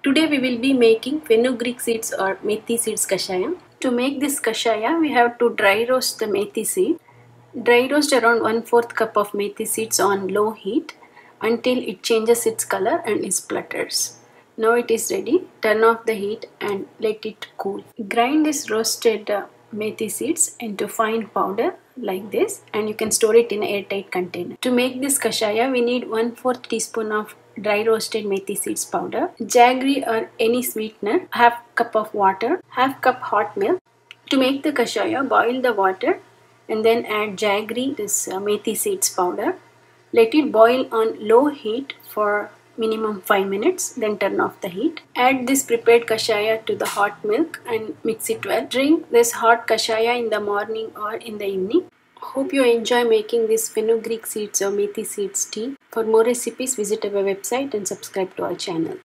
Today we will be making fenugreek seeds or methi seeds kashayam. To make this kashaya, we have to dry roast the methi seed. Dry roast around 1/4 cup of methi seeds on low heat until it changes its color and is splutters. Now it is ready. Turn off the heat and let it cool. Grind this roasted methi seeds into fine powder like this, and you can store it in an airtight container. To make this kashaya, we need 1/4 teaspoon of dry roasted methi seeds powder, jaggery or any sweetener, half cup of water, half cup hot milk. To make the kashaya, boil the water and then add jaggery, this methi seeds powder. Let it boil on low heat for minimum 5 minutes, then turn off the heat. Add this prepared kashaya to the hot milk and mix it well. Drink this hot kashaya in the morning or in the evening. Hope you enjoy making this fenugreek seeds or methi seeds tea. For more recipes, visit our website and subscribe to our channel.